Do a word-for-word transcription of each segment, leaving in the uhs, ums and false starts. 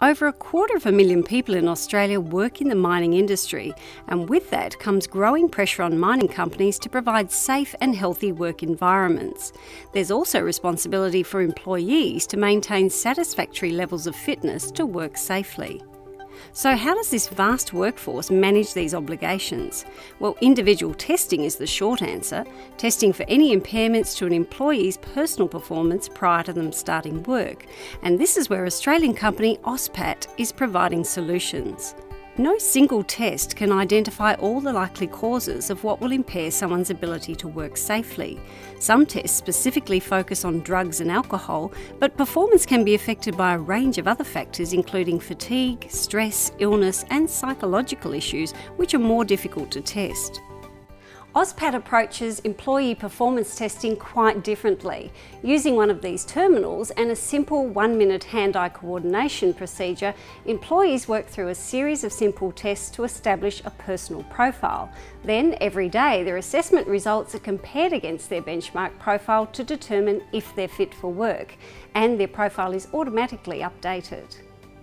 Over a quarter of a million people in Australia work in the mining industry, and with that comes growing pressure on mining companies to provide safe and healthy work environments. There's also responsibility for employees to maintain satisfactory levels of fitness to work safely. So how does this vast workforce manage these obligations? Well, individual testing is the short answer, testing for any impairments to an employee's personal performance prior to them starting work. And this is where Australian company Ospat is providing solutions. No single test can identify all the likely causes of what will impair someone's ability to work safely. Some tests specifically focus on drugs and alcohol, but performance can be affected by a range of other factors including fatigue, stress, illness and psychological issues, which are more difficult to test. Ospat approaches employee performance testing quite differently. Using one of these terminals and a simple one-minute hand-eye coordination procedure, employees work through a series of simple tests to establish a personal profile. Then, every day, their assessment results are compared against their benchmark profile to determine if they're fit for work, and their profile is automatically updated.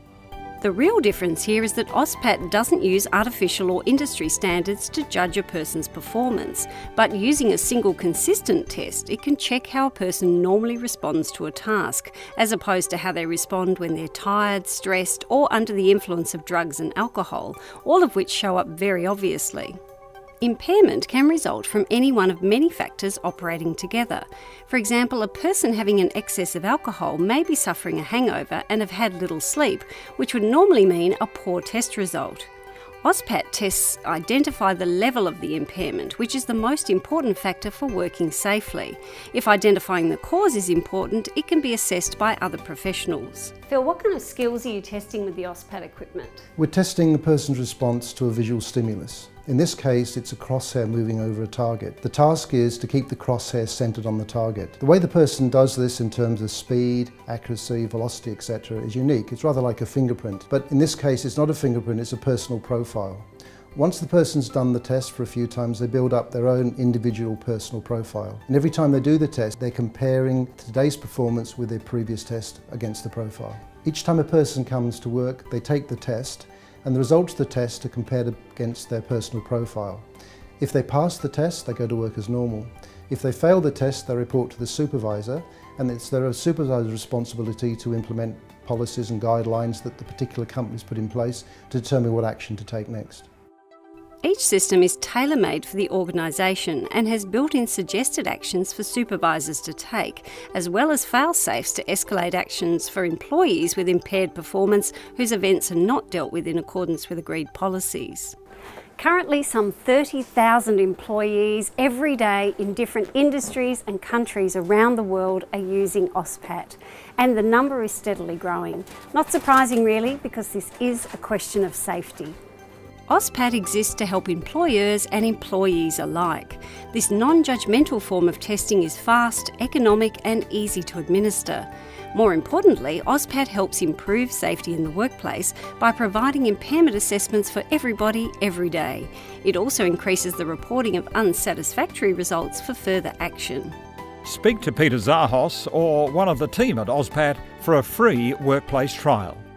The real difference here is that Ospat doesn't use artificial or industry standards to judge a person's performance, but using a single consistent test, it can check how a person normally responds to a task, as opposed to how they respond when they're tired, stressed, or under the influence of drugs and alcohol, all of which show up very obviously. Impairment can result from any one of many factors operating together. For example, a person having an excess of alcohol may be suffering a hangover and have had little sleep, which would normally mean a poor test result. Ospat tests identify the level of the impairment, which is the most important factor for working safely. If identifying the cause is important, it can be assessed by other professionals. Phil, what kind of skills are you testing with the Ospat equipment? We're testing the person's response to a visual stimulus. In this case, it's a crosshair moving over a target. The task is to keep the crosshair centered on the target. The way the person does this in terms of speed, accuracy, velocity, et cetera is unique. It's rather like a fingerprint, but in this case it's not a fingerprint, it's a personal profile. Once the person's done the test for a few times, they build up their own individual personal profile. And every time they do the test, they're comparing today's performance with their previous test against the profile. Each time a person comes to work, they take the test, and the results of the test are compared against their personal profile. If they pass the test, they go to work as normal. If they fail the test, they report to the supervisor, and it's their supervisor's responsibility to implement policies and guidelines that the particular company's put in place to determine what action to take next. Each system is tailor-made for the organisation and has built-in suggested actions for supervisors to take, as well as fail-safes to escalate actions for employees with impaired performance whose events are not dealt with in accordance with agreed policies. Currently, some thirty thousand employees every day in different industries and countries around the world are using Ospat, and the number is steadily growing. Not surprising really, because this is a question of safety. Ospat exists to help employers and employees alike. This non-judgemental form of testing is fast, economic and easy to administer. More importantly, Ospat helps improve safety in the workplace by providing impairment assessments for everybody every day. It also increases the reporting of unsatisfactory results for further action. Speak to Peter Zahos or one of the team at Ospat for a free workplace trial.